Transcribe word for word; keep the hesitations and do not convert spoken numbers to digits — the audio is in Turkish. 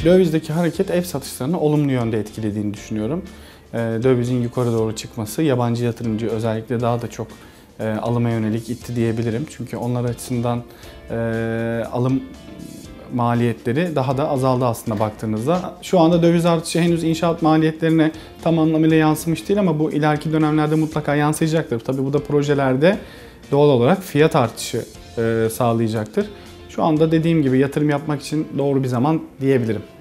Dövizdeki hareket ev satışlarını olumlu yönde etkilediğini düşünüyorum. Dövizin yukarı doğru çıkması yabancı yatırımcı özellikle daha da çok alıma yönelik itti diyebilirim. Çünkü onlar açısından alım maliyetleri daha da azaldı aslında baktığınızda. Şu anda döviz artışı henüz inşaat maliyetlerine tam anlamıyla yansımış değil ama bu ileriki dönemlerde mutlaka yansıyacaktır. Tabii bu da projelerde doğal olarak fiyat artışı sağlayacaktır. Şu anda dediğim gibi yatırım yapmak için doğru bir zaman diyebilirim.